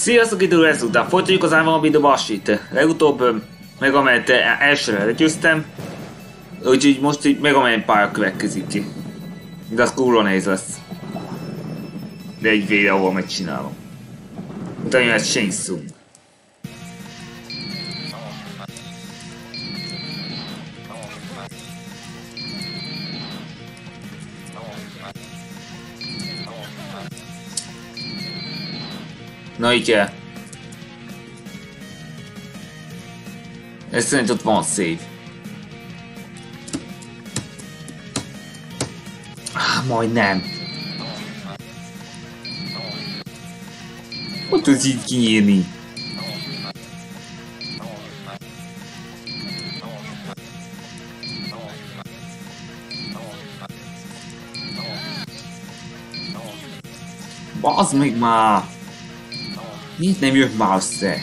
Sziasztok, idő ezután folytatjuk az Arma Basit. Legutóbb Megament elsőre legyőztem, úgyhogy most így Megament pálya következik. De az kurva nehéz lesz. De egy videóval megcsinálom. Utána jön egy Shang Tsung. Na így kell. Ez szerint ott van save. Majdnem. Hogy tudsz így kinyírni? Bazd meg már! Miért nem jött már össze?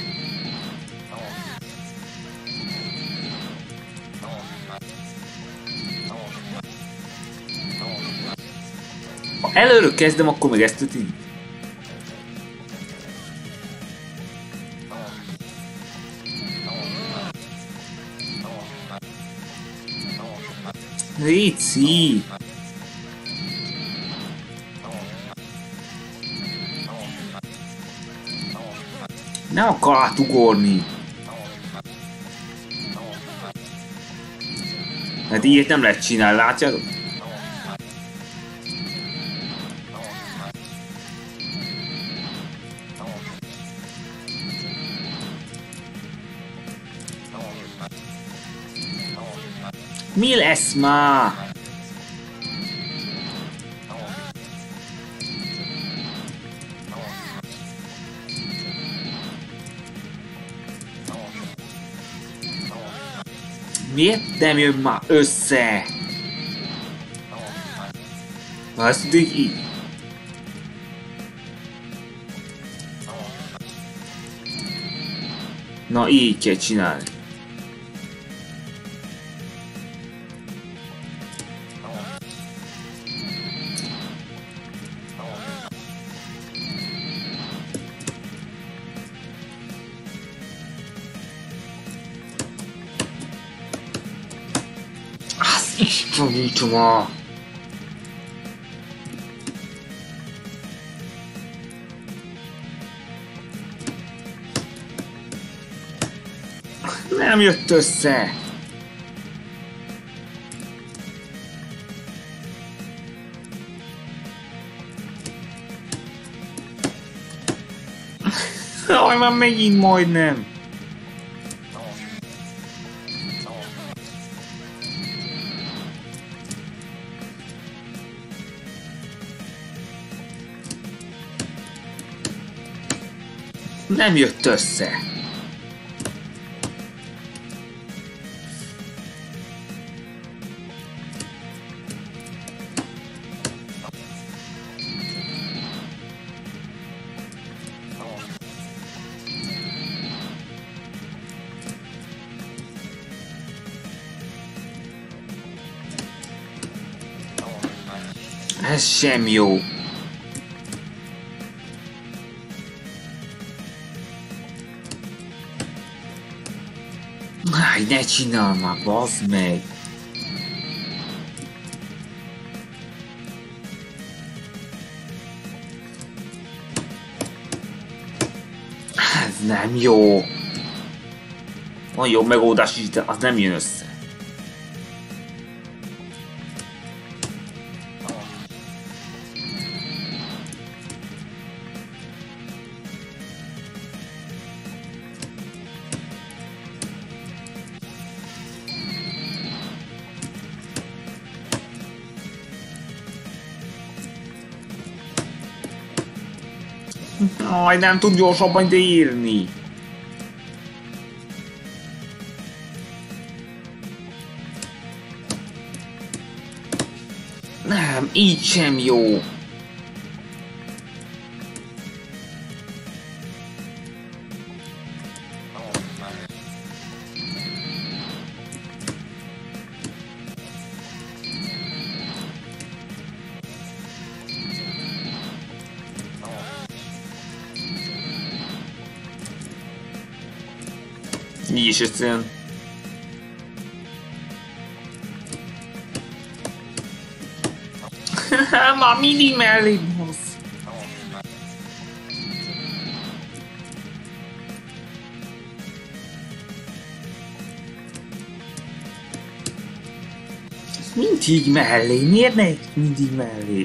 Ha előről kezdem, akkor meg ezt tudni. Réci! Nem akar átugorni. Hát ilyet nem lehet csinálni, látjátok? Mi lesz már? Miért nem jön már össze? Na ezt tudjuk így. Na így kell csinálni. Istenítsma! Nem jött össze! Jaj, már megint majdnem! Nem jött össze. Ez sem jó. Háj, ne csinálj már, bazd meg! Ez nem jó! Van jobb megoldás is, de az nem jön össze. Aj, nem tud gyorsabban írni. Nem, így sem jó. Így is összejön. Már mindig mellé hozz. Mindig mellé, miért ne mindig mellé?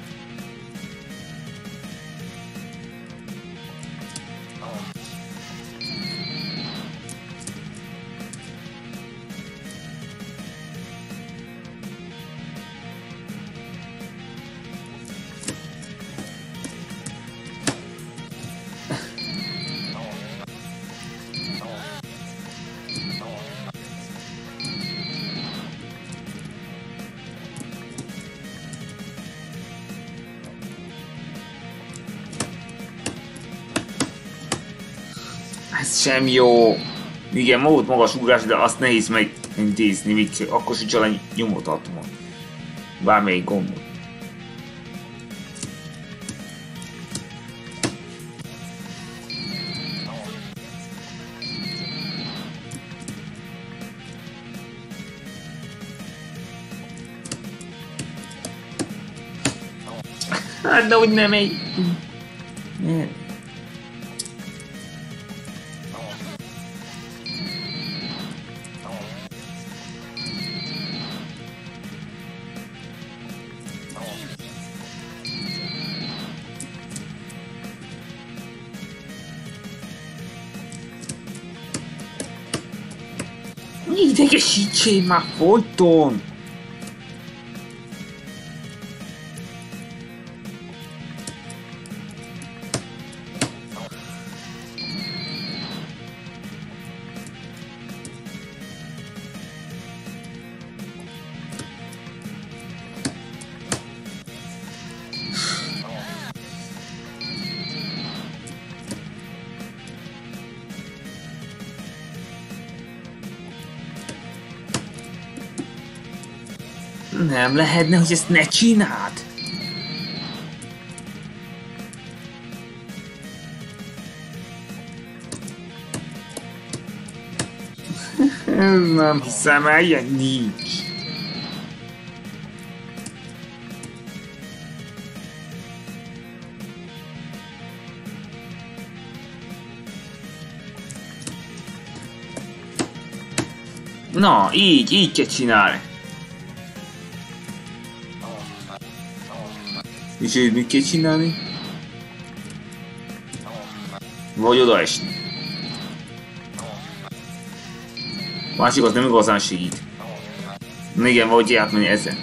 Ez sem jó. Igen, magas ugrás, de azt nehéz megintézni, még akkor sincs alá nyomótartomon. Bármelyik gombot. Hát de úgy nem egy... Nem. Idegesítsél már folyton! Nem lehetne, hogy ezt ne csináld! Nem hiszem el, ilyen nincs. Na, így kell csinálni. És így mit kell csinálni? Vagy odaesni. Másik az nem igazán segít. Igen, vagy átmenni ezen.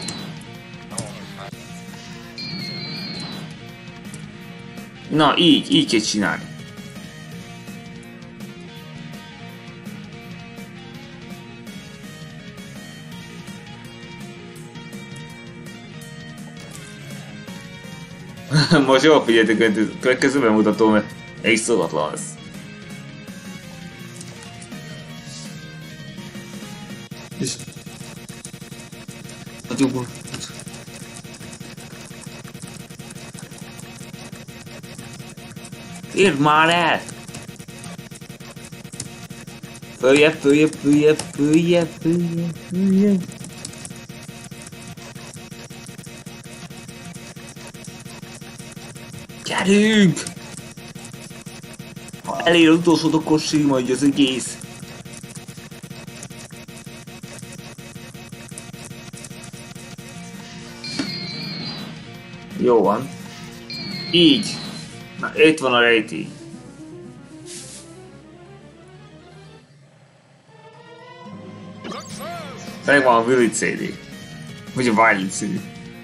Na, így kell csinálni. Most jól figyeljetek, hogy következőben mutatom, mert egy szokatlan lesz. És... Nagyobb... Érd már el! Följebb. Gyerünk! Ha elér utolsó, akkor sírma, hogy az egész. Jó van. Így. Na, itt van a rejtély. Megvan a Willy CD. Vagy a Wiley CD.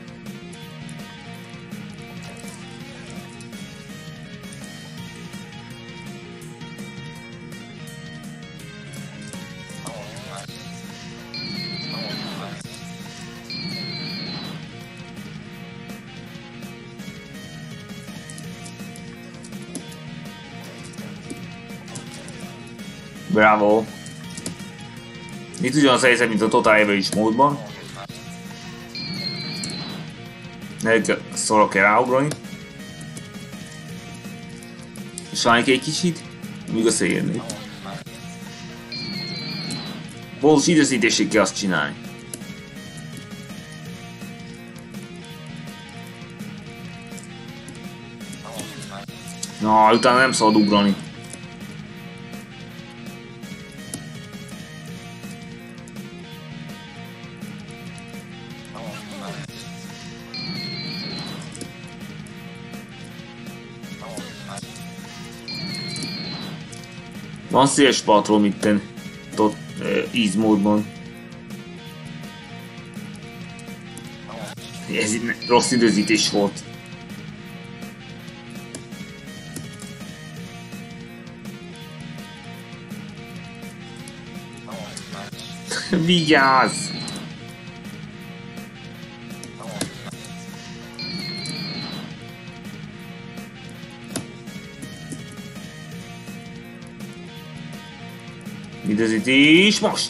Bravo! Itt ugyanaz a helyzet, mint a Total Average módban. Szorra kell ráugrani. És várjuk egy kicsit, míg összeérnék. Valós időzítésig kell azt csinálni. Na, utána nem szabad ugrani. Van széles patron itten, ott easy módban. Ez rossz időzítés volt. Vigyázz! Időzítés most!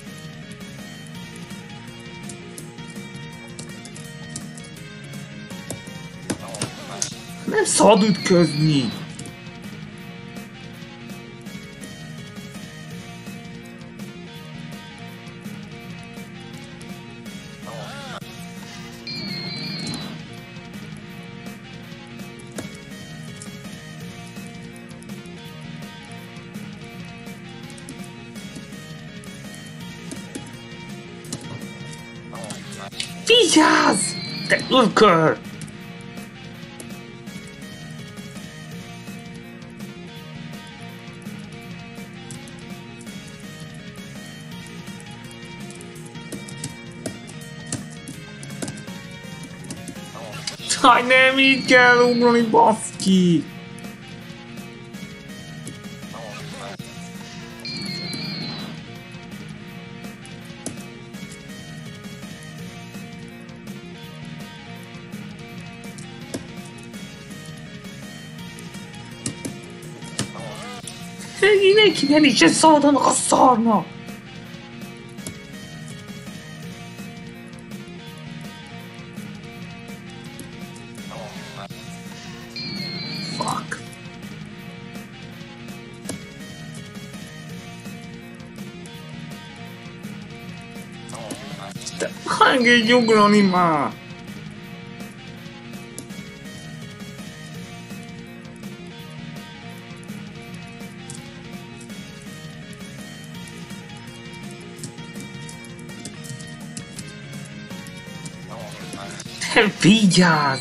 Nem szabad ütközni! Vigyázz! Te ülkör! Jaj, nem így kell ugrani, baszki! Mindenki nem is szabad annak a szarnak! Fuck! Te engedj ugrani már! Te vigyázz!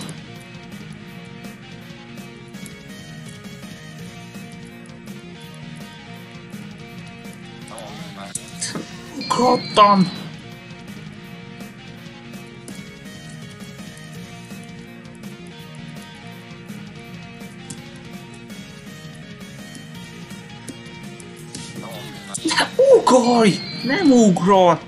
Ugrottam! Ne ugorj! Nem ugrott!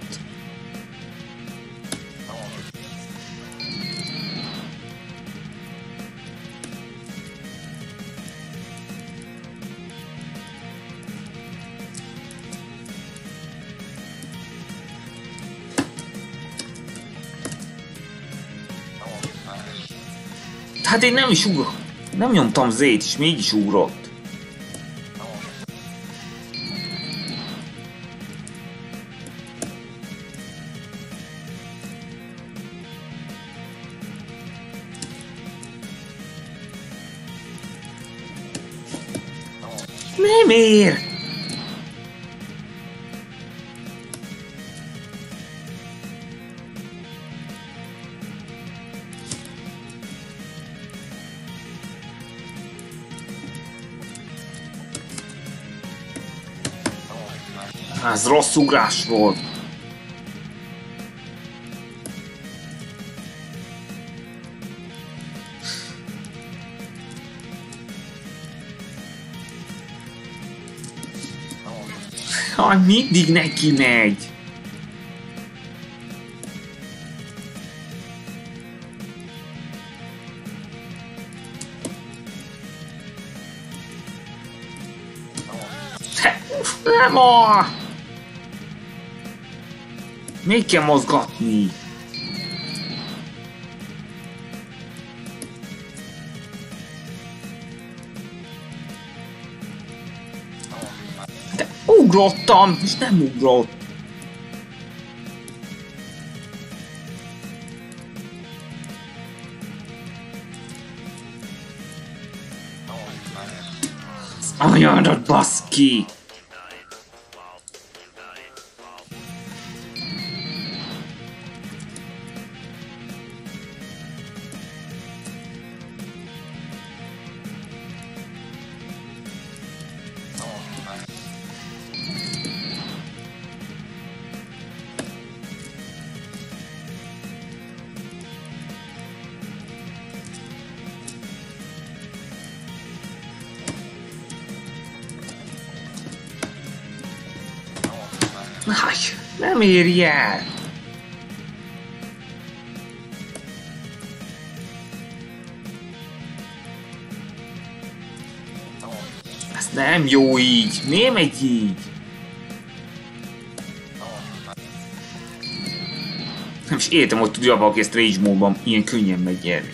Hát én nem is ugrott. Nem nyomtam Z-t, és mégis ugrott. Nem ér! Ez rossz ugrás volt. Jaj, mindig neki megy. Nem a! Még kell mozgatni. De ugrottam, és nem ugrott. Anyadat baszki! Nem éri el! Ez nem jó így! Miért megy így? Nem is értem, hogy tudja valaki ezt Rage Mode-ban ilyen könnyen megnyerni.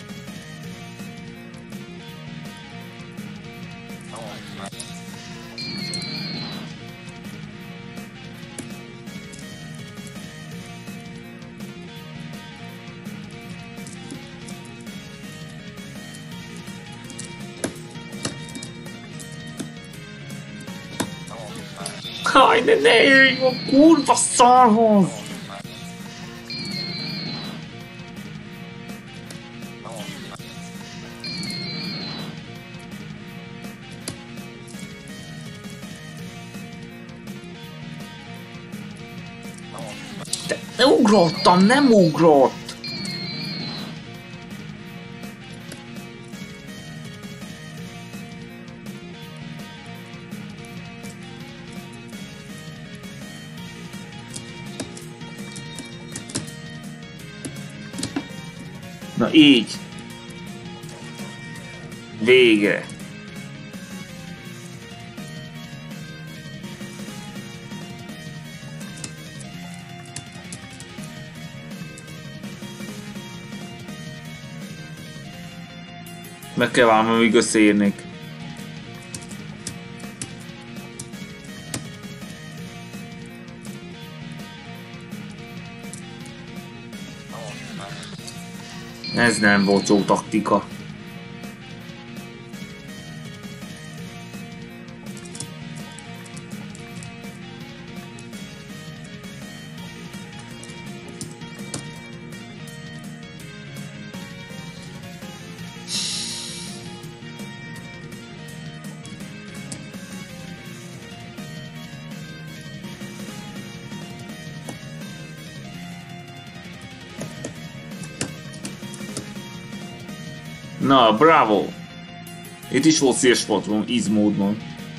Aj, de ne jöjj a kurva szarhoz! De ugrottam, nem ugrott! Na így. Végre. Meg kell várnom, amíg összeérnék. Ez nem volt jó taktika. Na, bravo! Itt is volt szélsporton, easy módon.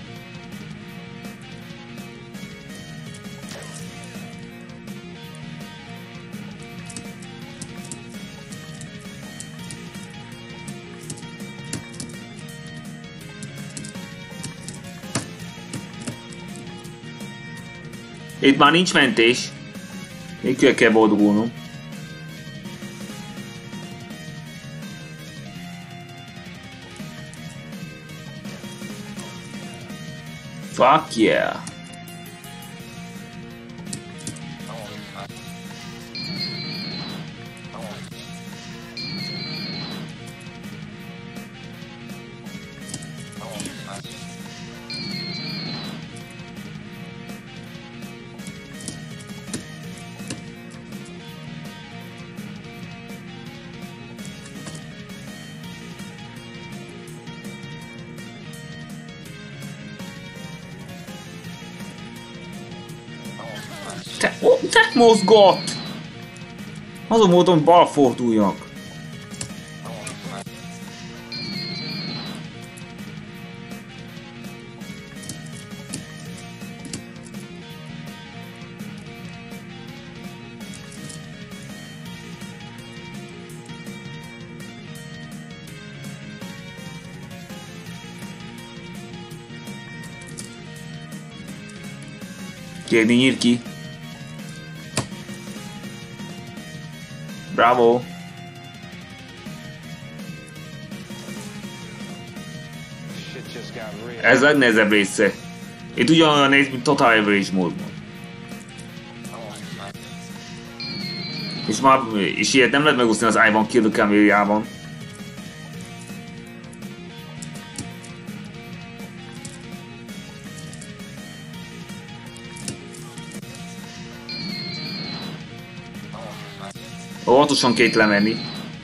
Itt már nincs mentés. Még kell boldogulnom. Fuck yeah! Te mozgott! Azon voltam, hogy bal forduljak. Kérni nyír ki. Bravo! Ez a legnehezebb része. Itt ugyanolyan néz, mint Total Average módban. És ilyet nem lehet megúszni az I Won't Kill the Camelliában. Óvatosan két lemenni.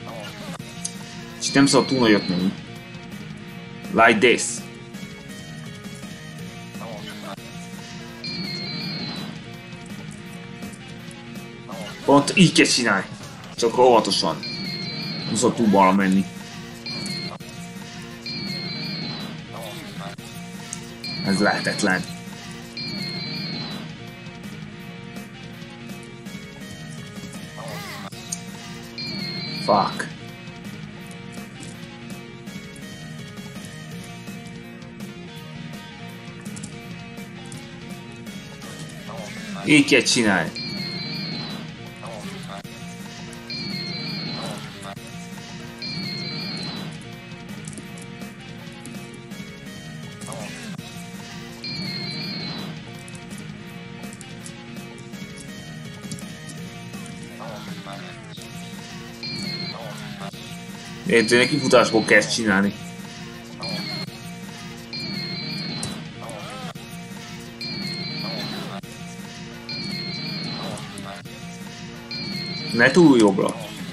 És nem szabad túl nagyot menni. Like this. Pont így kell csinálni. Csak óvatosan. Nem szabad túl balra menni. Ez lehetetlen. Fuck. Így kell csinálni. Érted, neki futásból kell ezt csinálni. Ne túl jobbra.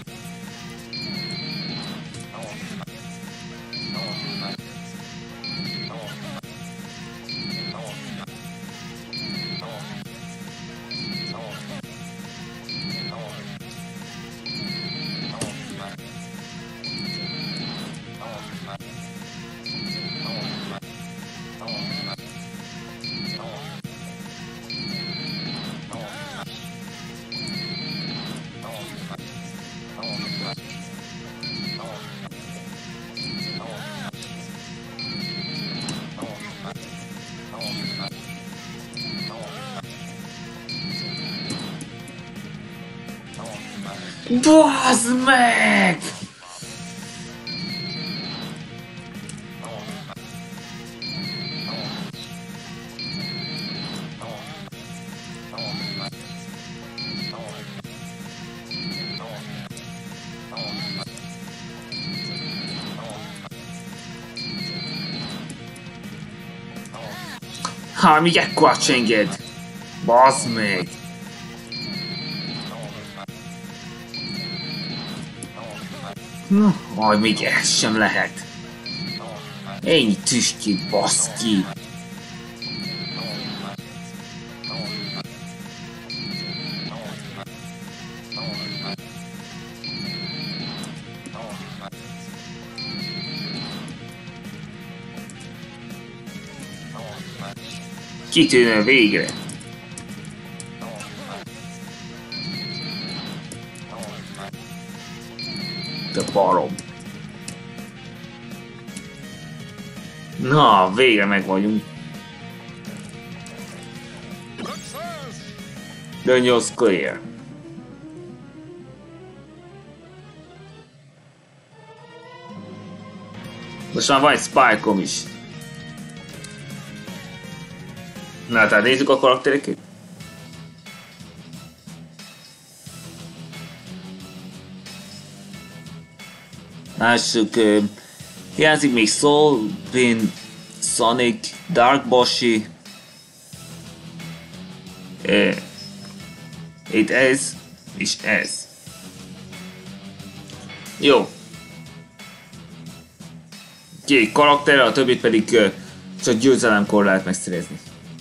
Bazd meg! Ha, még ekkora csenged! Bazd meg! Aj, még ez sem lehet. Ennyi tüskék, baszki. Kitűnő végre. Te barom. Na, végre meg vagyunk. Dungeon's clear. Most már van egy spike-om is. Na, tehát nézzük a karaktereket. Lássuk, hiányzik még Soul, Pin, Sonic, Dark Boshi. Itt ez, és ez. Jó. Két karakter, a többit pedig csak győzelemkor lehet megszerezni.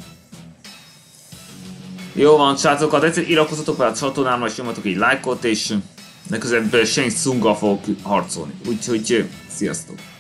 Jó van, srácok, ha tetszett, iratkozzatok fel a csatornámra, és nyomatok egy lájkot, és legközelebb Shang Tsunggal fogok harcolni. Úgyhogy sziasztok!